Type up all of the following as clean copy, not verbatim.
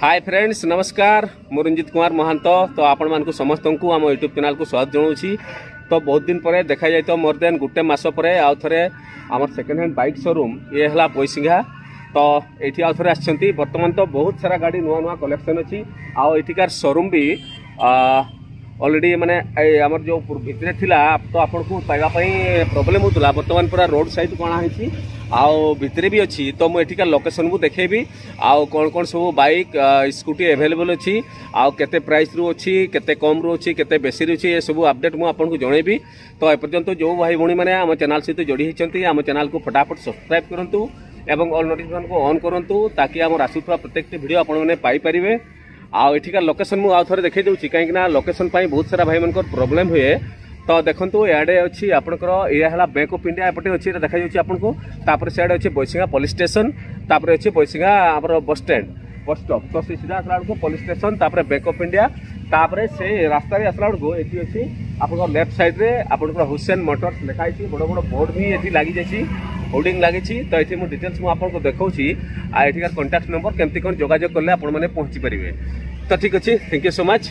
Hi friends नमस्कार मु रंजित कुमार महांत। तो आपण मानकु समस्त को आम यूट्यूब चैनल को स्वागत जनाऊँगी। तो बहुत दिन पर देखा जाए तो मोर देन गोटे मास पर आउ थे आम सेकेंड हैंड बाइक शोरूम ये है पैसिंघा। तो ये आउ थे आसछंती। वर्तमान तो बहुत सारा गाड़ी नुआ नुआ कलेक्शन अच्छी आठिकार शोरूम भी ऑलरेडी माने आमर जो भितर थिला तो आपन को पाइबापी प्रोब्लेम होता। वर्तमान पूरा रोड साइड कणा है आउ भितर भी अच्छी। तो मुझे एठिका लोकेशन को देखेबी आउ कौन कौन सब बाइक स्कूटी अवेलेबल अच्छी आउ केते प्राइस रु अच्छी केते कम रु अच्छी केते बेसी रु ये सब अपडेट मुझे आपको जनइबी। तो एपर्यंत जो भाई भौणी मैंने आम चैनल सहित जोड़ी होती आम चैनल को फटाफट सब्सक्राइब करूँ एवं ऑल नोटिफिकेशन को ऑन करूँ ताकि आम आसुवा प्रत्येक वीडियो आपने आठिकार लोकेशन मुझे आउ थे देखी दूसरी कहीं लोकेशन बहुत सारा भाई मन प्रोब्लेम हुए। तो देखो इे अच्छी आपंकर यह बैंक ऑफ इंडिया एपटे अच्छी देखा आपको। तापर सियाड़े अच्छे पैसिंघा पुलिस स्टेशन तापर अच्छे पैसिंघा आम बस स्टैंड बस स्टॉप। तो सीधा आसला बेलू पुलिस स्टेशन तापर बैंक ऑफ इंडिया तापर से रास्तार आसला बेलू ये अच्छी आप लेफ्ट साइड्रे आप हुसैन मोटर्स लिखाई बड़ बड़ बोर्ड भी ये लगी जाइए होर्डिंग लगी। तो ये मुझे डिटेल्स मुझे देखी आठिकार कंटाक्ट नंबर केमती कौन जोगाजोग कले आपने पहुँची पारे। तो ठीक अच्छे थैंक यू सो मच।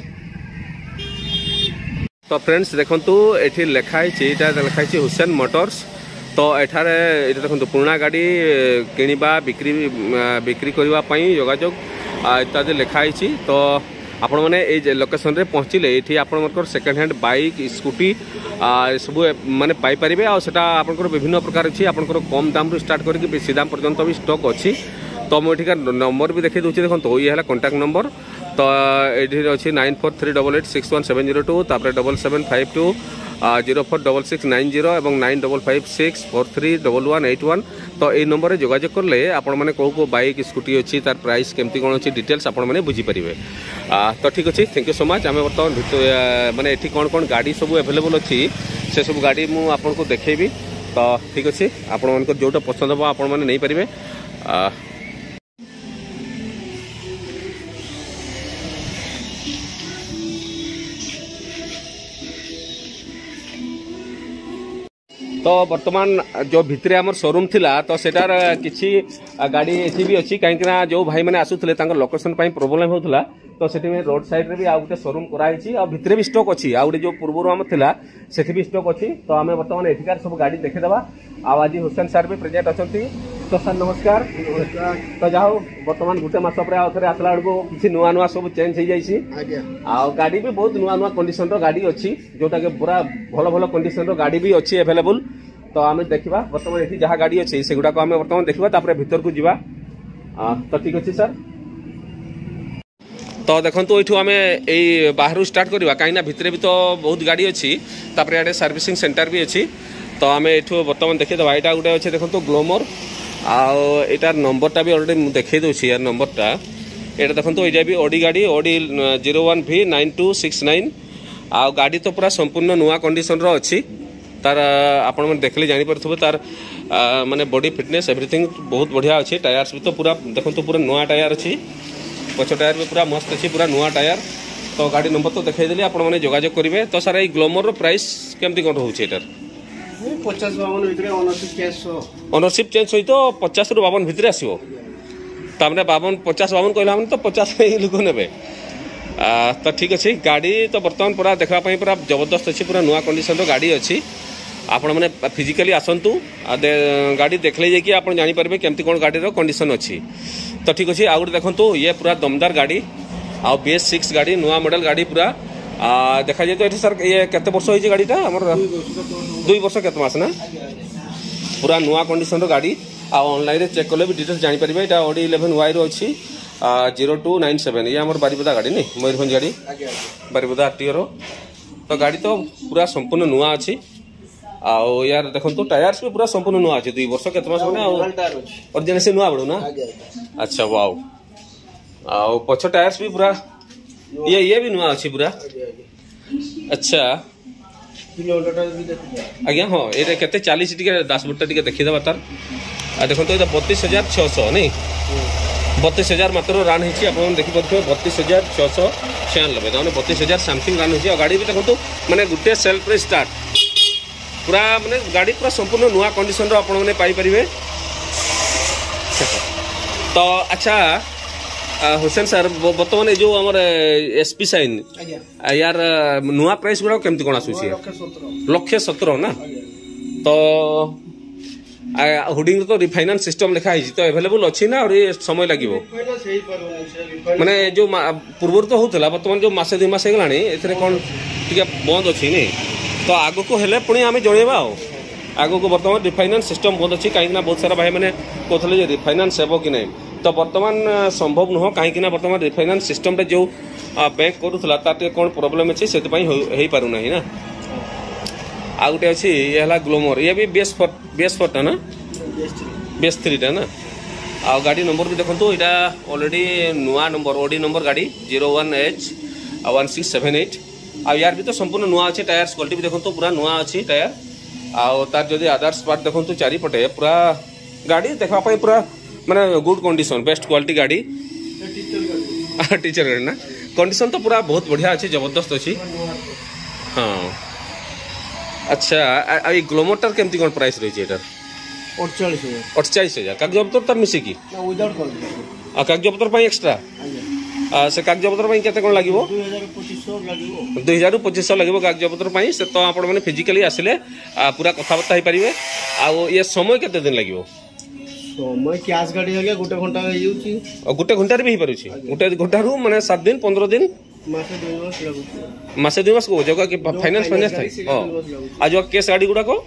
तो फ्रेंड्स देखु ये लिखाई लिखाई हुसैन मोटर्स। तो एठारे देखो पुराना गाड़ी किणवा बिक्री करने जोगाजोग इत्यादि लिखाई। तो आपण मैंने ये लोकेशन रे पहुँचले ये आपंकर सेकेंड हैंड बाइक स्कूटी सब माने पाइपर आटा विभिन्न प्रकार अच्छी आपंकर कम दाम रू स्टार्ट करके बेसी दाम पर्यंत भी स्टॉक अच्छी। तो मुझे नंबर भी देखी दूसरी देखो ये है कॉन्टैक्ट नंबर। तो ये अच्छी 9438861702 तापर 7752 046690 और 9556431181। तो ये नंबर में जोगाजोग कले आपण मैंने कौ बाइक स्कूटी अच्छी तार प्राइस केमती कौन अच्छी डिटेल्स आपण मैंने बुझीपारे। तो ठीक अच्छे थैंक यू सो मच। आम बर्तमान माने ये कौन कौन गाड़ी सब अवेलेबल अच्छी से सब गाड़ी मुझे आपको देखेबी। तो ठीक अच्छे आपण मन जोटा पसंद हम आपण मैंने नहीं पारे। तो वर्तमान जो भितर आम शोरूम थिला तो सेटार किसी गाड़ी एठी भी अच्छी कहीं जो भाई मैंने आसुले लोकेशन प्रोब्लेम होता। तो से रोड साइड रे भी आउ गोटे शोरूम कराई आ भितर भी स्टॉक अच्छी आउ जो पूर्व आम थिला सेठी भी स्टॉक अच्छी। तो आम बर्तमान एठिकार सब गाड़ी देखेदेवा। आज हुसैन सार भी प्रेजेंट अच्छा। तो सर नमस्कार। तो जाओ बर्तमान गोटे मस पर आउे आसला बेलू किसी नुआ नुआ सब चेंज हो जाए गाड़ी भी बहुत नुआ नुआ कंडीशन रो गाड़ी अच्छी जोटा कि पूरा भल भल कंडीशन रो गाड़ी भी अच्छी अवेलेबल। तो आम देखा बर्तमान ये जहाँ गाड़ी अच्छी से गुड़ाक आम बर्तमान देखा भीतर को जीवा। तो ठीक अच्छे सर। तो देखो ये आम यही बाहर स्टार्ट करवा कहीं भितर भी तो बहुत गाड़ी अच्छी तापर इे सर्विसिंग सेंटर भी अच्छी। तो आम ये बर्तमान देखीदे यहाँ गोटे अच्छे देखो ग्लोमर आटार नंबरटा भी अलरेडी देखे दूसरी यार नंबरटा ये देखो ये भी ओडी गाड़ी ओडी 01V9269 आ गाड़ी तो पूरा संपूर्ण नुआ कंडीशन रो अच्छी तार आपण मैंने देखले जापर तार माने बॉडी फिटनेस एवरीथिंग बहुत बढ़िया अच्छी। टायर्स भी तो पूरा देखो तो पूरा नुआ टायर अच्छी पछ टायर भी पूरा मस्त अच्छी पूरा नुआ टायर। तो गाड़ी नंबर तो देखदेली आपण मैंने जोगाजोग करेंगे। तो सारा ये ग्लोमर प्राइस केमती कौन रोचे यार 50-52 चेंज सहित 50 ରୁ 52 भितर आसो तमें 50-52 कहला तो 50 लोक ने। तो ठीक अच्छे गाड़ी तो बर्तमान पूरा देखापी पूरा जबरदस्त अच्छी पूरा नुआ कंडीशन रो गाड़ी अच्छी। आपण मैंने फिजिकली आसतु गाड़ी देखले जाकि आप जापर केमती कौन गाड़ी कंडीशन अच्छी। तो ठीक अच्छे आउ देखो ये पूरा दमदार गाड़ी आ BS6 गाड़ी नुआ मॉडल गाड़ी पूरा देखा जाए। तो ये सर ये केते वर्ष होइछि गाड़ीटा हमर 2 वर्ष केते मास ना पूरा नुआ कंडीशन रो गाड़ी आ ऑनलाइन रे चेक कले भी डिटेल्स जानि परिबे। एटा ओडी 11Y रो अछि 0297 ये हमर बारीपदा गाड़ी नहीं मयूरभंज गाड़ी बारीपदा RTO रो। तो गाड़ी तो पूरा संपूर्ण नुआ अच्छी आउ यार देखो तो टायर्स भी पूरा संपूर्ण नुआ अच्छी 2 वर्ष केते मास माने ओरिजिनल से नुआ बड़ू ना। अच्छा वाओ आउ पछ टायर्स भी पूरा ये भी नुआ अच्छी पूरा। अच्छा आज्ञा हाँ ये केते 40 टी डैशबोर्ड टी देखीदे तार देखो तो 32,600 नहीं 32,000 मात्र रान होती आप देखिपे 32,696 ताने 32,000 समथिंग रान होती। गाड़ी भी देखो मैंने गोटे सेल्फ रे स्टार्ट पूरा माने गाड़ी पूरा संपूर्ण नुआ कंडीशन रो पाइपर। तो अच्छा हुसैन सर बर्तमान जो आमर एसपी साइन यार नुआ प्राइस गुड़ा केमती कौन आसूसी 1,17,000 ना तो हुडिंग तो रिफाइनान्स सिस्टम लिखा है तो अवेलेबल अच्छी ना और ये समय लगे माने जो पूर्व तो होता बर्तमान जो मसे 2 मास होगा ए कौन टे बंद अच्छी नहीं तो आग को हेले पुणी आम जनवा आग को बर्तमान रिफाइनान्स सिस्टम बंद अच्छी कहीं बहुत सारा भाई मैंने कहते रिफाइनान्स हे कि नहीं तो बर्तमान संभव नुह कहीं बर्तमान रिफाइनान्स सिस्टम जो बैंक करूला तार कौन प्रोब्लेम अच्छे से हो पारना ना आ गोटे अच्छी ये ग्लोमर ये भी BS4 ना BS3 टा ना आ गाड़ी नंबर भी देखो यहाँ ऑलरेडी नुआ नंबर ओडी नंबर गाड़ी 01H1678 आ यार भी तो संपूर्ण नुआ अच्छे टायर्स क्वालिटी भी देखो पूरा नुआ अच्छी टायर आर जदि आधार स्पार्ट देखो चारिपटे पूरा गाड़ी देखापी पूरा माने गुड कंडीशन बेस्ट क्वालिटी गाड़ी टीचर गाड़ी ना कंडीशन तो पूरा बहुत बढ़िया अच्छी जबरदस्त अच्छी हाँ अच्छा ये ग्लोमर केमती कौन प्राइस रही है 48,000 कागज पत्र मिसिकी कागज पत्र एक्सट्रा से कागज पत्र केते कौन लगे 2,000-2,500 लगे कागज पत्र से तो आप फिजिकाली आसिले पूरा कथबार्ता हो पारे आ ये समय केते दिन लगे समय कैश गाड़ी आगे गोटे घंटा गोटे घंटे भी हो पारे गोटे घंटा माने 7 दिन 15 दिन मासे 2 मास को जगह कि फाइनेंस थाई आज केस गाड़ी गुड़ा को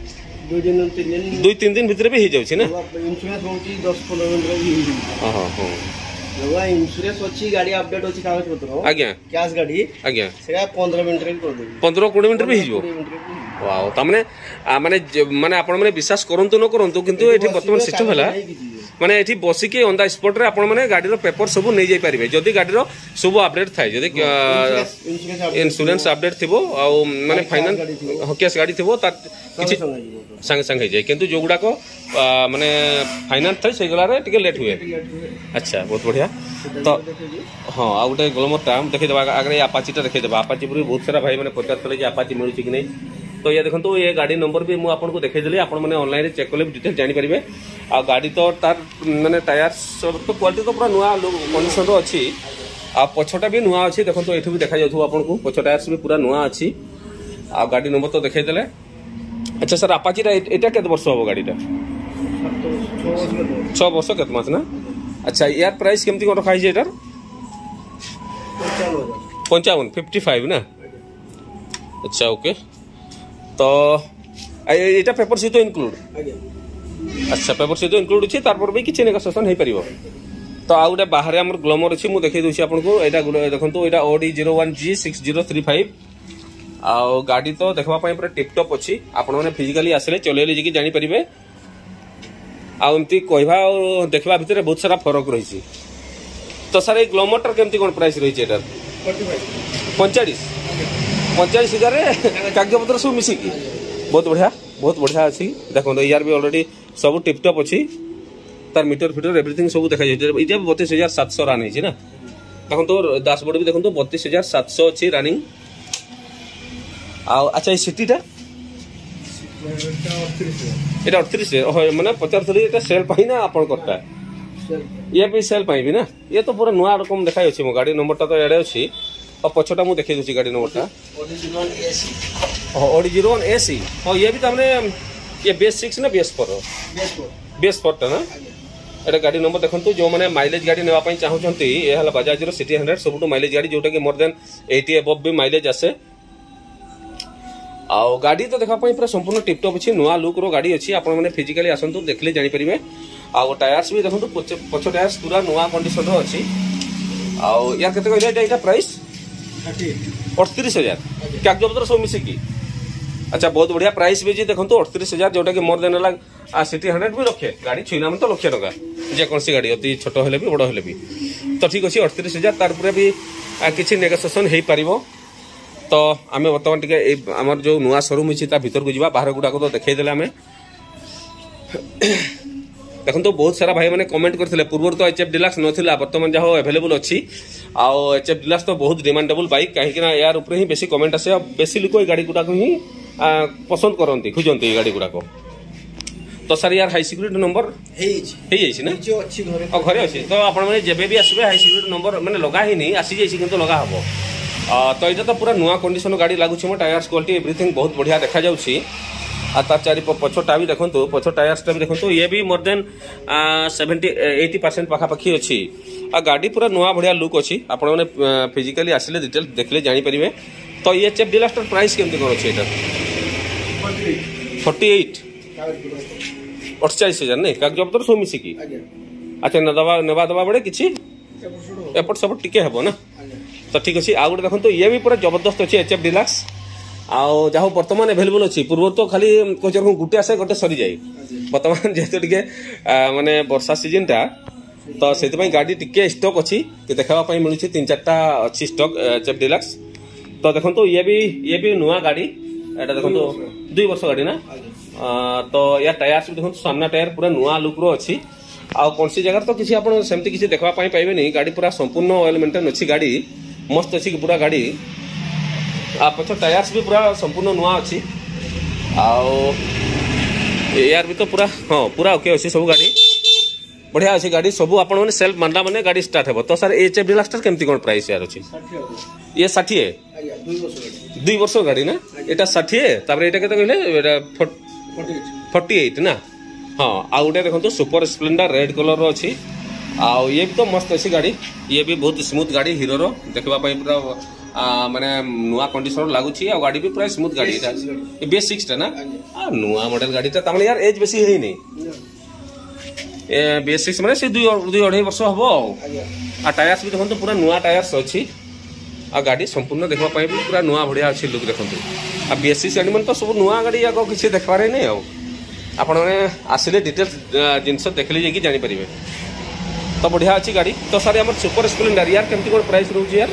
2-3 दिन भितर भी हो जाउछि ना इंश्योरेंस होची 10-15 मिनट भी हां हां हां जगह इंश्योरेंस होची गाड़ी अपडेट होची कागज पत्र आज्ञा कैश गाड़ी आज्ञा सेगा 15 मिनट रे कर देबी 15-20 मिनट भी हो वाओ तमने माने आपण माने विश्वास करंतु न करंतु किंतु एठी वर्तमान सिस्टम हला माने एठी बसिके ऑन द स्पॉट रे आपण माने गाड़ी रो पेपर सब नै जाई परिबे जदी गाड़ी रो सब अपडेट थाय जदी इंश्योरेंस अपडेट थिबो आ माने फाइनेंस केस गाड़ी थिबो ता किछि संगे संगे जाय किंतु जो गुडा को माने फाइनेंस थाय से गला रे टिके लेट हुए अच्छा बहुत बढ़िया तो हां आ गुटे ग्लोमर टा देखै देबा आगे अपाची टा देखै देबा अपाची पूरी बहुत सारा भाई माने पचार चले जे अपाची मिलु कि नै तो ये देखो ये गाड़ी नंबर भी मुझे आपको देखी आप ऑनलाइन चेक कले डिटेल जानीपारे आ गाड़ी तो तार माने टायर तो क्वालिटी तो पूरा नुआ कंडीशन अच्छी आ पछटा भी नुआ अच्छी देखो तो ये भी देखा जाऊ आपको पछ टायर्स भी पूरा नुआ अच्छी आ गाड़ी नंबर तो देखईदे अच्छा सर अपाची एटा केते वर्ष हम गाड़ीटा 6 वर्ष केते मास ना अच्छा यार प्राइस केमती कोन रखा है एटार 55 ना अच्छा ओके तो एटा पेपर सहित इनक्लूड अच्छा पेपर सहित इनक्लूड अछि तार पर भी किछि नेगोशिएशन हे परिबो तो आ गोटे बाहर हमर ग्लोमर अछि मु देखै दोछि आपनको एटा देखंतु एटा OD 01G6035 आ गाड़ी तो देखबा पई पूरा टिप टॉप अछि आपण माने फिजिकली आसले चलेले जे कि जानि परिबे आ एमती कहबा और देखबा भितर बहुत सारा फरक रहिछि तो सर ए ग्लोमर केमती कोन प्राइस रहिछि एटा 45,000 कागज पत्र सब मिसिकी बहुत बढ़िया अच्छी देखो यार भी ऑलरेडी सब टिपटॉप अच्छी तार मीटर फिटर एवरीथिंग सब देखा जाए 32,700 रन है ना देखो तो डैशबोर्ड भी देखो 32,700 अच्छी रनिंग अच्छा सिटीटा ये 38 मैंने 50 सेल पाई ना आपन करता ये भी सेल पाई भी ना ये तो पूरा नुआ रकम देखा अच्छी मो गाड़ी नंबर तो एडे अच्छी और पछटा मु देखै दोछि गाड़ी नंबरटा OD 01AC हां ये भी तमने ये BS6 ना BS4 टा ना एटा गाड़ी नंबर देखंतु जो माने माइलेज गाड़ी नेवा पई चाहउछंती ए हला बजाज रो सिटी 100 सबटु माइलेज गाड़ी जोटा कि मोर देन 80 अबव भी माइलेज आसे आ गाड़ी तो देखा पई पूरा संपूर्ण टिप टॉप अछि नुआ लुक रो गाड़ी अछि आपण माने फिजिकली आसंतु देखले जानि परिबे आ टायर्स भी देखंतु पछ टायर्स पूरा नुआ कंडीशन रो अछि आ या केते कहले एटा प्राइस 38,000 कागज पत्र सब मिसिकी अच्छा बहुत बढ़िया प्राइस भी जी देखो 38,000 जोटा कि मोर देन सिटी 100 भी रखे गाड़ी छुईना तो 1,00,000 टका जेकोसी गाड़ी अति छोट हेले भी बड़ हेले भी तो ठीक अच्छे 38,000 तार पूरा भी किसी नेगोशिएशन हो पारिबो तो आम बर्तमान टे आम जो नुआ शोरूम अच्छी भर को जावा बाहर गुड़ाक तो देखईदे आम देखो तो बहुत सारा भाई मैंने कमेंट करते पूर्व तो HF डिलक्स नाला बर्तमान जहाँ अवेलेबल अच्छी HF डिलक्स तो बहुत डिमांडेबल बाइक कहीं यार ऊपर ही बेसी कमेंट आसे बेसी लोक गाड़ी गुड़ाक ही पसंद करती खोजती गाड़ी गुड़ाक तो सर यार हाई सिक्यूरीटी नंबर ना घरे अच्छी तो आपने जब भी आसवे हाई सिक्यूरीटी नंबर मैंने लगा ही नहीं आसी जाइए कि लगा हम तो ये तो पूरा नुआ कंडीशन गाड़ी लगुच मो टायर्स क्वालिटी एवरीथिंग बहुत बढ़िया देखा जाउछि आ तार चारि पछटा भी देखंतु पछ टायर्सटा भी देखंतु ये भी मोर देन 70-80% पाखापाखी अच्छी आ गाड़ी पूरा नुआ बढ़िया लुक अच्छी आपण माने फिजिकली आसिले डिटेल देखले जानी परिबे तो ये चेप डिलास्टर प्राइस केमति कोन अछि एटा 48 48,000 नहीं कागज पत्र सब मिसिकी अच्छा नेवा दबा बड़े किछि एपट सब टिके हेबो ना तो ठीक अच्छे आउ गोटे देखो ये भी पूरा जबरदस्त अच्छे एचएफ डिलक्स आउ जहाँ बर्तमान अवेलेबल अच्छी पूर्व तो खाली गोटे आसे गोटे सरी जाए बर्तमान जेहेतु टिके माने वर्षा सीजन टा तो से गाड़ी टिके स्टॉक अच्छी देखा मिलूँ 3-4टा अच्छी स्टॉक एचएफ डिलक्स तो देखो ये भी नुआ गाड़ी एटा देखो 2 वर्ष गाड़ी ना तो यार टायर्स भी देखो सामना टायर पूरा नुआ लुक रो अच्छी आउ कौन सी जगह तो किसी आपन सेमती किसी देखा पाइबे नहीं गाड़ी पूरा संपूर्ण ऑयल मेंटेन अच्छी गाड़ी मस्त अच्छी पूरा गाड़ी आ पछ टायर्स भी पूरा संपूर्ण नुआ अच्छी आउ यार भी तो पूरा हाँ पूरा ओके अच्छी सब गाड़ी बढ़िया अच्छी गाड़ी सब आपण मैंने सेल्फ मानला मैंने गाड़ी स्टार्ट हे तो सर एचएफ डिलक्स केमती कौन प्राइस यार अच्छी ये 60 2 वर्ष गाड़ी ना एटा 60 तापर एटा केते कहले 48 ना हाँ आउ गोटे देखो सुपर स्प्लेंडर रेड कलर अच्छी आउ ये भी तो मस्त अच्छी गाड़ी ये भी बहुत स्मूथ गाड़ी हीरो रो देखा पूरा माने नुआ कंडीशन लगुच गाड़ी भी पूरा स्मूथ गाड़ी ये BS6 टा ना नुआ मॉडल गाड़ी ता यार एज बेसी है नहीं BS6 माने से 2-2.5 वर्ष हबो आ टायर्स भी देखो पूरा नुआ टायर्स अच्छी आ गाड़ी संपूर्ण देखा पूरा नुआ बढ़िया अच्छी लुक देखो आ BS6 गाड़ी मन तो सब नुआ गाड़ी आगे किसी देखबार नहीं आपण मैंने आसिले डिटेल्स जिनस देखले जाकि जानी परिबे तो बढ़िया अच्छी गाड़ी तो सर आम सुपर स्प्लेंडर यार केमती कोन प्राइस रहउछि यार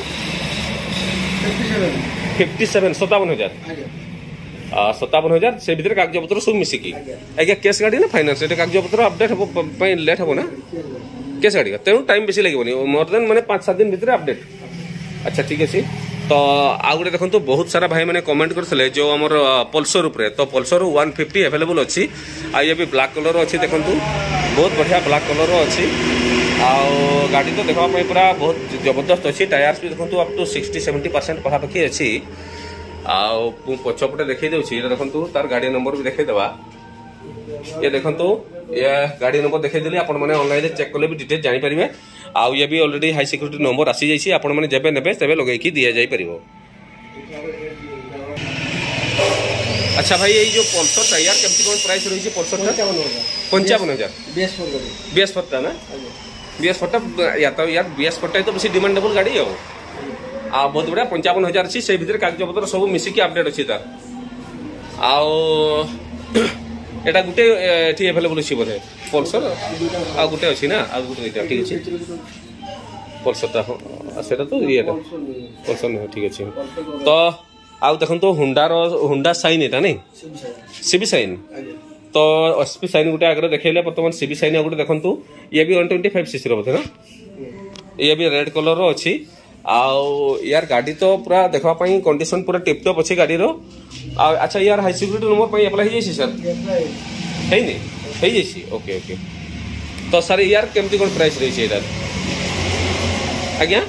57 57,000 से भीतर कागज पत्र सब मिसिकी आज्ञा केस गाड़ी ना फाइनेंस एटा कागज पत्र अपडेट हो लेट हो ना केस गाड़ी का तेणु टाइम बेसी लगेबनी मोर देन माने 5-7 दिन भीतर अपडेट अच्छा ठीक है तो आउ गोटे देखो बहुत सारा भाई मैंने कमेंट करते जो आमर पल्सर उपरे तो पल्सर 150 अवेलेबल अच्छी आ ये भी ब्लैक कलर अच्छी देखो बहुत बढ़िया ब्लैक कलर अच्छी आउ गाड़ी तो देखा पूरा बहुत जबरदस्त अच्छी टायर्स भी देखो अप टू 60-70% पाखापाखी अच्छी आउ पछपटे देखी दूसरी देखो तार गाड़ी नंबर भी देखा ये देखो ये गाड़ी नंबर देखदेली आप ऑनलाइन चेक कले भी डिटेल जानीपारे आउ ये भी ऑलरेडी हाई सिक्यूरीटी नंबर आसी जाइए आपण मैंने जेबे नेबे तेबे लगेकी दिया जाई परिबो। अच्छा भाई ये जो पल्सर टायर केमती कोन प्राइस रही पल्सर 55,000 BS4 टा ना BS4 या तो यार BS4 तो बेसी डिमांडेबल गाड़ी आ बहुत बढ़िया 55,000 अच्छी से भीतर कागज पत्र सब मिसिकी अपडेट अच्छी तार आउ एटा गुटे एठी अवेलेबल अछि बोधे पल्सर आ गुटे अछि ना आ गुटे ठीक अछि पल्सर ता सेटा तो येटा पल्सर नहीं ठीक अछि तो आ देखन तो होंडा साइन एटा नहीं सीबी साइन तो एसपी साइन गुटे आगे देखैले वर्तमान सीबी साइन गुटे देखन तो ये भी 125 सीसी रो बोधे ना ये भी रेड कलर रो अछि आउ यार गाड़ी तो पूरा देखा कंडीशन पूरा टिपटॉप अच्छे गाड़ी रो अच्छा यार हाई सिक्यूरीटी नंबर अप्लाई हो सर है नहीं ओके ओके तो सर यार केमती कोन प्राइस रही है आज्ञा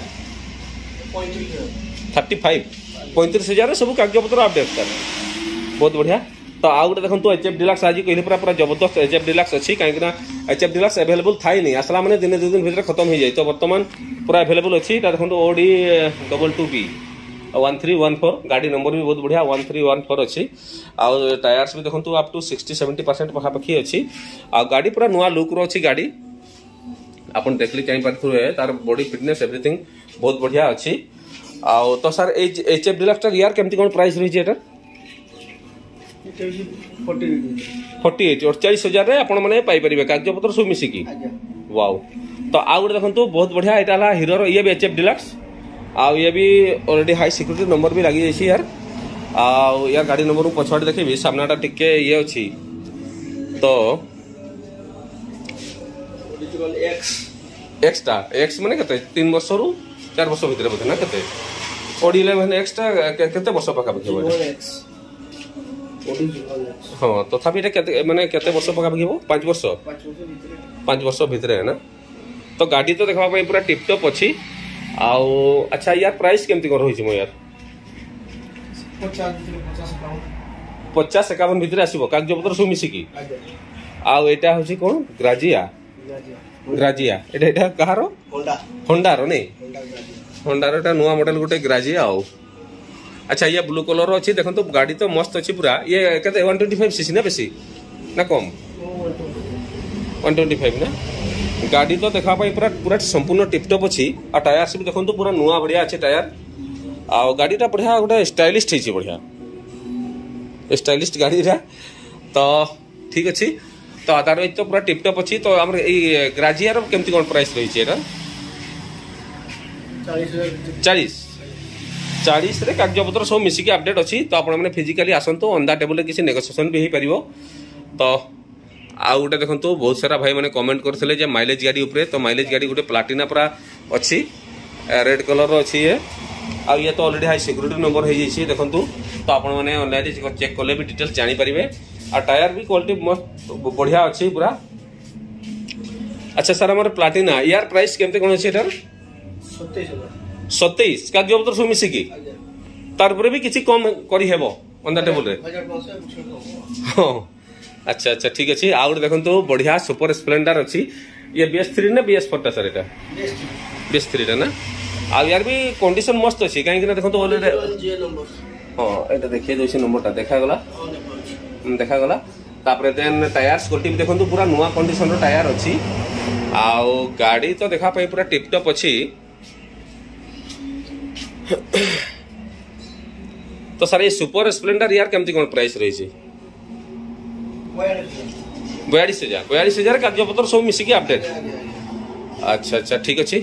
35,000 सब कागज पत्र अपडेट सर बहुत बढ़िया तो आउ गोटे देखो एचएफ डिलक्स आज कहले पूरा जबरदस्त एचएफ डिलक्स अच्छी कहीं एचएफ डिलक्स अवेलेबल थाई नहीं आसला मैंने दिन 2 दिन भीतर खत्म हो जाए तो वर्तमान पूरा अवेलेबल अच्छी देखो OD 22B 1314 गाड़ी नंबर भी बहुत बढ़िया 1314 अच्छी आउ टायर्स भी देखो अप टू 60-70% पाखापाखी अच्छी आ गाड़ी पूरा नुआ लुक रो अच्छी गाड़ी आपन देखली चाहि पारथुए तार बॉडी फिटनेस एवरीथिंग बहुत बढ़िया अच्छी आउ तो सर एचएफ डिलक्स यार केमती कोन प्राइस रही है एटा 48 48,000 आपण माने पाई परिबे कागज पत्र सब मिसिकी वाओ तो आउ गोटे देखो बहुत बढ़िया एटा हीरो ये भी एचएफ डिलक्स आउ ये भी ऑलरेडी हाई सिक्यूरीटी नंबर भी लगी जाइए यार आउ यार गाड़ी नंबर पछवाड़ी देखी सामनाटा टिके ये अच्छी तो एक्स माने केते 3 वर्ष रु 4 वर्ष भीतर बोधे ना केते OD 11 एक्स टा केते वर्ष पाखा पाखी हाँ तथापि माने केते वर्ष पकापकी हो 5 वर्ष 5 वर्ष भितर है ना। तो गाड़ी तो देखा पूरा टिपटॉप अच्छी आउ अच्छा यार प्राइस केमती कर रही मो यार 50-51 भितर आसो कागज पत्र सब मिसिकी आउ एटा हूँ कौन ग्राजिया एटा कहार होंडार नहीं होंडार एटा नुआ मॉडल गोटे ग्राजिया आउ अच्छा ये ब्लू कलर अच्छी देखो तो गाड़ी तो मस्त अच्छी पूरा ये कहते 125 सीसी ना बेसी ना कम 125 ना गाड़ी तो देखा पूरा पूरा संपूर्ण टिपटॉप अच्छी आ टायर भी देखो पूरा नुआ बढ़िया अच्छे टायर आ गाड़ीटा बढ़िया गोटे स्टाइलिस्ट है बढ़िया स्टाइलिस्ट गाड़ी तो ठीक अच्छी तो तार तो पूरा टिपटॉप अच्छी तो आम ग्राजियार केमती कौन प्राइस रही है 40 रे कागज पत्र सब मिसिकी अपडेट अच्छी तो आपने फिजिकाली आसतु ऑन द टेबल किसी नेगोसिएशन भी हो पार तो आउ गोटे देखो बहुत सारा भाई मैंने कमेंट करते माइलेज गाड़ी उपरे तो माइलेज गाड़ी गोटे प्लाटिना पूरा अच्छी रेड कलर अच्छी ये आ ये तो ऑलरेडी हाई सिक्योरिटी नंबर हो जाइए देखो तो आप ऑनलाइन चेक कले भी डिटेल्स जानीपारे आ टायर भी क्वालिटी मस्त बढ़िया अच्छी पूरा अच्छा सर आम प्लाटिना यार प्राइस केमते कौन अच्छे 27 कागज पत्र सब मिसिकी तार भी किसी कम करी हेबो ऑन द टेबल रे हाँ अच्छा अच्छा ठीक अच्छे आउ गोटे देखो बढ़िया सुपर स्प्लेंडर अच्छी ये BS3 ना BS4 टा सर एटा BS3 टा ना आ यार भी कंडीशन मस्त अच्छी कहीं देखो तो ऑलरेडी हाँ एटा देखिए दोसी नंबरटा देखा गला तापरे देन टायर्स क्वालिटी देखो पूरा नुआ कंडीशन रो टायर अच्छी आउ गाड़ी तो देखा पाई पूरा टिपटॉप अच्छी तो सर ये सुपर स्प्लेंडर यार केमती कौन प्राइस रही 42,000 कागज पत्र सब मिसिकी अपडेट अच्छा अच्छा ठीक अच्छे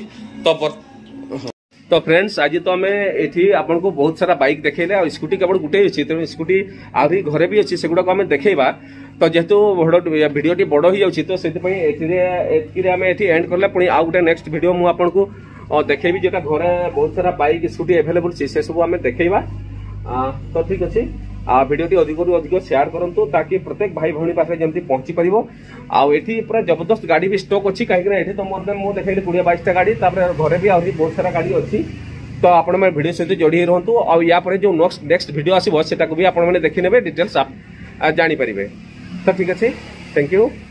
तो फ्रेंड्स आज तो आम ये आपन को बहुत सारा बाइक देखेले और स्कूटी केवल गुटे अच्छी तेणु स्कूटी आहरी घरे भी अच्छी सेगुड़ा आम देखा तो जेहेतु भिडियोटी बड़ हो जाऊँगी तो से आम एंड कले पुणी आउ गोटे नेक्स्ट भिडियो मुझे आपको देखेबी जोटा घरे बहुत सारा बाइक स्कूटी एभेलेबल से सब आम देखा तो ठीक अच्छे भिडियोटी अधिक अधिक शेयर करूँ ताकि प्रत्येक भाई भौणी पाखे जमी पहुंची पार आठी पूरा जबरदस्त गाड़ी भी स्टॉक अच्छी कहीं तो मोर देन मुझे देखी 20-22 गाड़ी घरे भी आहरी बहुत सारा गाड़ी अच्छी तो आपण भिडियो सहित जोड़ी रुहतु या जो नेक्स्ट भिडियो आसो भी आपण देखी ने डिटेल्स जानी पारे तो ठीक अच्छे थैंक यू।